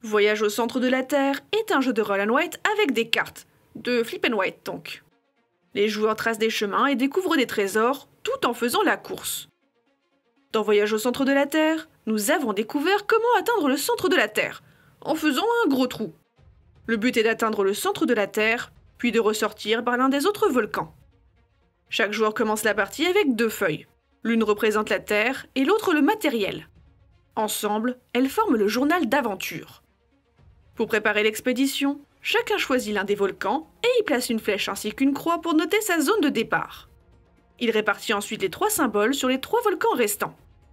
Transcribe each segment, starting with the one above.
Voyage au centre de la Terre est un jeu de roll and write avec des cartes, de flip and write donc. Les joueurs tracent des chemins et découvrent des trésors tout en faisant la course. Dans Voyage au centre de la Terre, nous avons découvert comment atteindre le centre de la Terre, en faisant un gros trou. Le but est d'atteindre le centre de la Terre, puis de ressortir par l'un des autres volcans. Chaque joueur commence la partie avec 2 feuilles. L'une représente la Terre et l'autre le matériel. Ensemble, elles forment le journal d'aventure. Pour préparer l'expédition, chacun choisit l'un des volcans et y place une flèche ainsi qu'une croix pour noter sa zone de départ. Il répartit ensuite les 3 symboles sur les 3 volcans restants.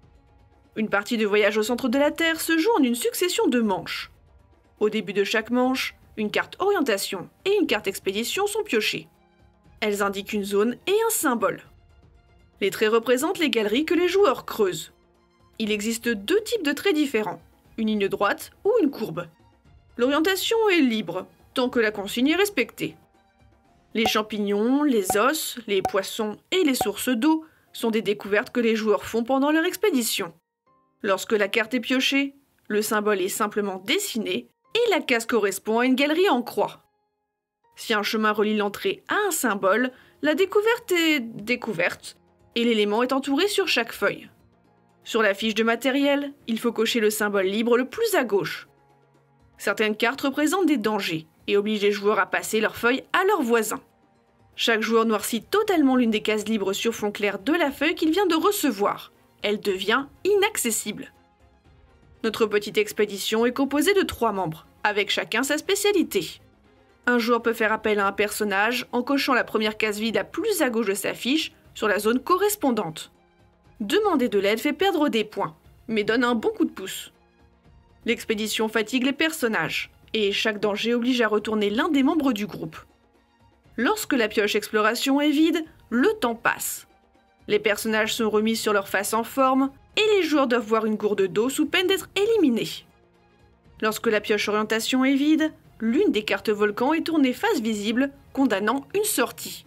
Une partie de Voyage au centre de la Terre se joue en une succession de manches. Au début de chaque manche, une carte orientation et une carte expédition sont piochées. Elles indiquent une zone et un symbole. Les traits représentent les galeries que les joueurs creusent. Il existe 2 types de traits différents, une ligne droite ou une courbe. L'orientation est libre, tant que la consigne est respectée. Les champignons, les os, les poissons et les sources d'eau sont des découvertes que les joueurs font pendant leur expédition. Lorsque la carte est piochée, le symbole est simplement dessiné et la case correspond à une galerie en croix. Si un chemin relie l'entrée à un symbole, la découverte est découverte et l'élément est entouré sur chaque feuille. Sur la fiche de matériel, il faut cocher le symbole libre le plus à gauche. Certaines cartes représentent des dangers et obligent les joueurs à passer leurs feuilles à leurs voisins. Chaque joueur noircit totalement l'une des cases libres sur fond clair de la feuille qu'il vient de recevoir. Elle devient inaccessible. Notre petite expédition est composée de 3 membres, avec chacun sa spécialité. Un joueur peut faire appel à un personnage en cochant la première case vide la plus à gauche de sa fiche sur la zone correspondante. Demander de l'aide fait perdre des points, mais donne un bon coup de pouce. L'expédition fatigue les personnages, et chaque danger oblige à retourner l'un des membres du groupe. Lorsque la pioche exploration est vide, le temps passe. Les personnages sont remis sur leur face en forme, et les joueurs doivent voir une gourde d'eau sous peine d'être éliminés. Lorsque la pioche orientation est vide, l'une des cartes volcan est tournée face visible, condamnant une sortie.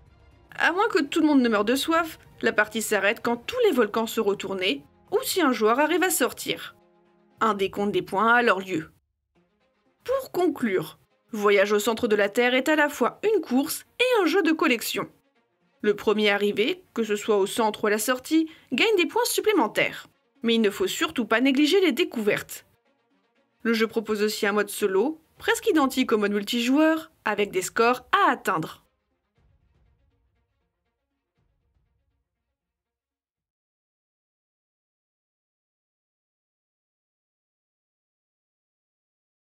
À moins que tout le monde ne meure de soif, la partie s'arrête quand tous les volcans sont retournés, ou si un joueur arrive à sortir. Un décompte des points a alors lieu. Pour conclure, Voyage au centre de la Terre est à la fois une course et un jeu de collection. Le premier arrivé, que ce soit au centre ou à la sortie, gagne des points supplémentaires. Mais il ne faut surtout pas négliger les découvertes. Le jeu propose aussi un mode solo, presque identique au mode multijoueur, avec des scores à atteindre.